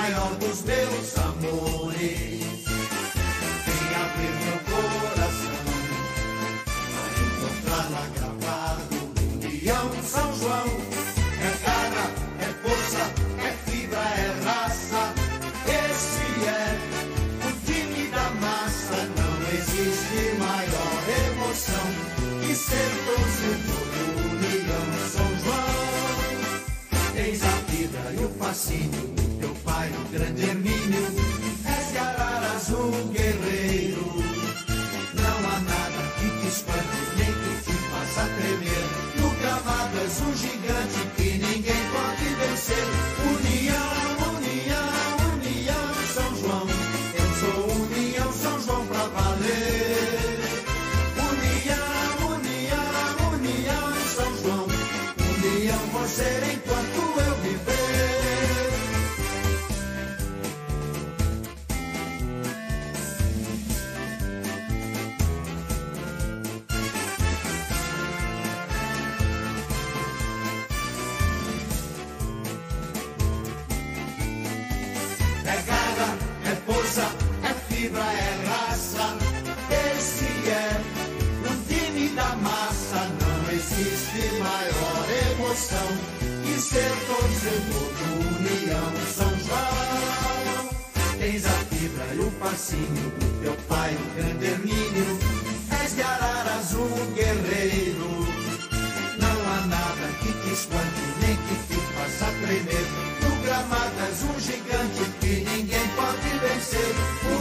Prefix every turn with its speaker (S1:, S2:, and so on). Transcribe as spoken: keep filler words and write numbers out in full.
S1: maior dos meus amores. Vem abrir meu coração pra encontrar lá gravado União São João. É garra, é força, é fibra, é raça. Esse é o time da massa. Não existe maior emoção que ser torcedor do União São João. Tens a fibra e o fascínio, teu pai o grande Hermínio. És de Ararazul, guerreiro. Não há nada que te espante, nem que te faça tremer. No gramado és um gigante que ninguém pode vencer. União, União, União São João. Eu sou União São João pra valer. União, União, União São João. União por ser enquanto eu viver. É garra, é força, é fibra, é raça. Esse é o time da massa. Não existe maior emoção que ser torcedor do União São João. Tens a fibra e o fascínio, teu pai o grande Hermínio. És de Ararazul, guerreiro. Não há nada que te espante, nem que te faça tremer. No gramado és um gigante que ninguém pode vencer.